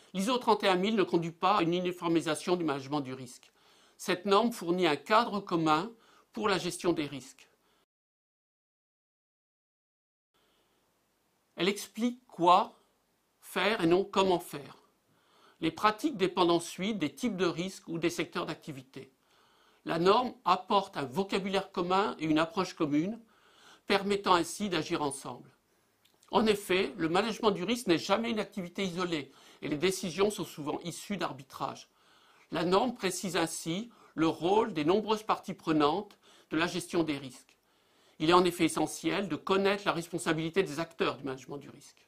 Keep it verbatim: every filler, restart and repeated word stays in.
L'I S O trente et un mille ne conduit pas à une uniformisation du management du risque. Cette norme fournit un cadre commun pour la gestion des risques. Elle explique quoi faire et non comment faire. Les pratiques dépendent ensuite des types de risques ou des secteurs d'activité. La norme apporte un vocabulaire commun et une approche commune, permettant ainsi d'agir ensemble. En effet, le management du risque n'est jamais une activité isolée et les décisions sont souvent issues d'arbitrage. La norme précise ainsi le rôle des nombreuses parties prenantes de la gestion des risques. Il est en effet essentiel de connaître la responsabilité des acteurs du management du risque.